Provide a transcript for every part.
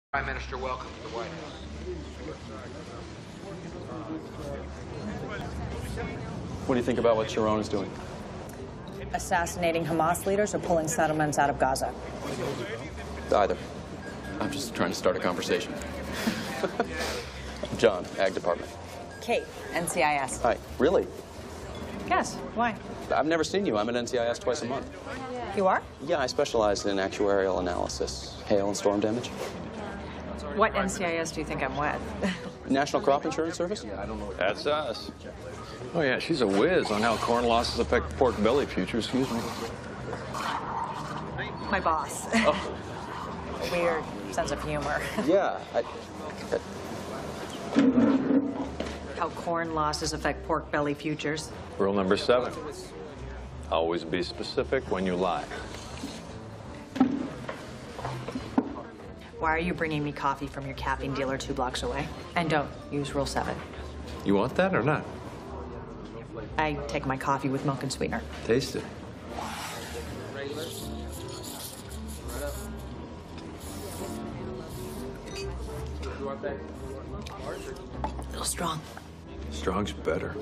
Prime Minister, welcome to the White House. What do you think about what Sharon is doing? Assassinating Hamas leaders or pulling settlements out of Gaza? Either. I'm just trying to start a conversation. John, Ag Department. Kate, NCIS. Hi. Really? Yes, why? I've never seen you. I'm at NCIS twice a month. You are? Yeah, I specialize in actuarial analysis, hail and storm damage. What NCIS do you think I'm with? National Crop Insurance Service? That's us. Oh, yeah, she's a whiz on how corn losses affect pork belly futures. Excuse me. My boss. Oh. Weird sense of humor. Yeah. How corn losses affect pork belly futures. Rule number 7. Always be specific when you lie. Why are you bringing me coffee from your caffeine dealer 2 blocks away? And don't use Rule 7. You want that or not? I take my coffee with milk and sweetener. Taste it. A little strong. Strong's better.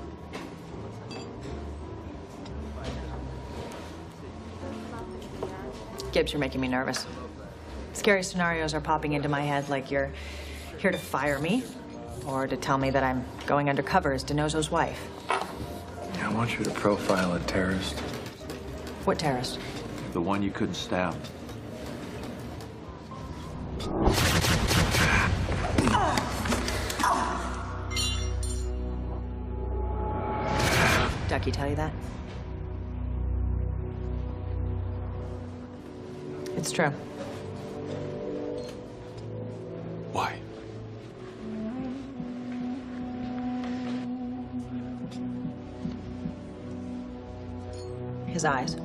Gibbs, you're making me nervous. Scary scenarios are popping into my head like you're here to fire me or to tell me that I'm going undercover as DeNozo's wife. I want you to profile a terrorist. What terrorist? The one you couldn't stab. Ducky tell you that? It's true. Why? His eyes.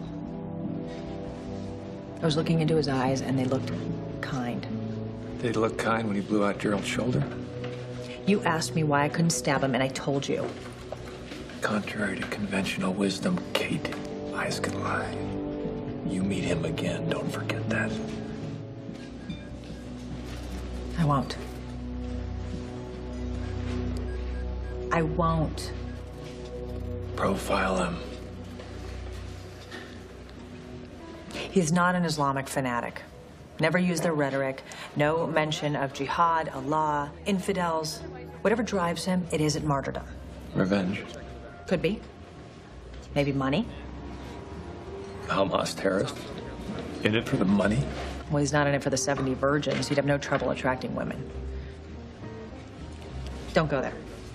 I was looking into his eyes, and they looked kind. Did he look kind when he blew out Gerald's shoulder? You asked me why I couldn't stab him, and I told you. Contrary to conventional wisdom, Kate, eyes can lie. You meet him again, don't forget that. I won't. I won't. Profile him. He's not an Islamic fanatic. Never used their rhetoric. No mention of jihad, Allah, infidels. Whatever drives him, it isn't martyrdom. Revenge. Could be. Maybe money. Hamas terrorist. In it for the money? Well, he's not in it for the 70 virgins. He'd have no trouble attracting women. Don't go there.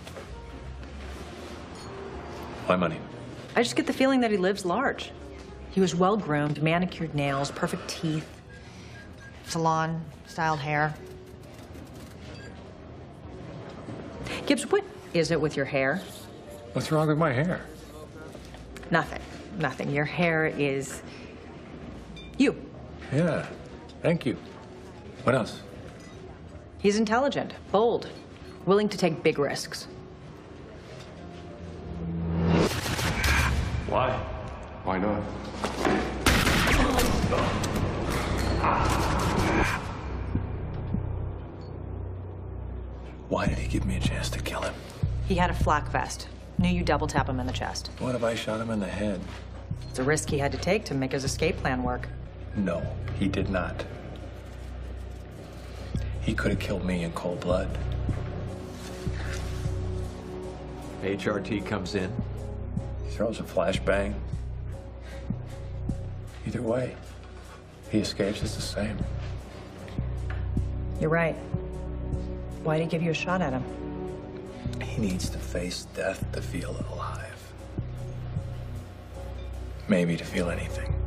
Why money? I just get the feeling that he lives large. He was well-groomed, manicured nails, perfect teeth, salon-styled hair. Gibbs, what is it with your hair? What's wrong with my hair? Nothing. Nothing. Your hair is you. Yeah, thank you. What else? He's intelligent, bold, willing to take big risks. Why? Why not? Why did he give me a chance to kill him? He had a flak vest. Knew you double tap him in the chest. What if I shot him in the head? It's a risk he had to take to make his escape plan work. No, he did not. He could have killed me in cold blood. HRT comes in. He throws a flashbang. Either way, he escapes, it's the same. You're right. Why'd he give you a shot at him? He needs to face death to feel alive. Maybe to feel anything.